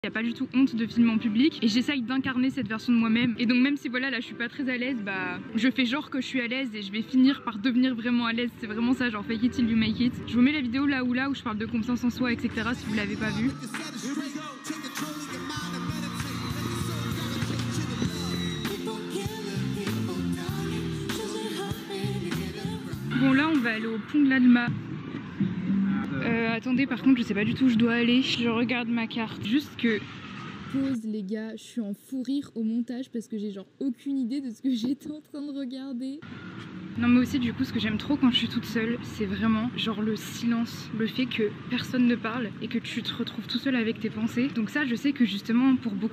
Il n'y a pas du tout honte de filmer en public et j'essaye d'incarner cette version de moi-même. Et donc même si voilà là je suis pas très à l'aise, bah je fais genre que je suis à l'aise et je vais finir par devenir vraiment à l'aise. C'est vraiment ça, genre fake it till you make it. Je vous mets la vidéo là où je parle de confiance en soi, etc. si vous l'avez pas vue. Bon là on va aller au pont de l'Alma. Attendez, par contre je sais pas du tout où je dois aller. Je regarde ma carte. Juste que... Pause les gars, je suis en fou rire au montage parce que j'ai genre aucune idée de ce que j'étais en train de regarder. Non mais aussi du coup ce que j'aime trop quand je suis toute seule, c'est vraiment genre le silence, le fait que personne ne parle et que tu te retrouves tout seul avec tes pensées. Donc ça je sais que justement pour beaucoup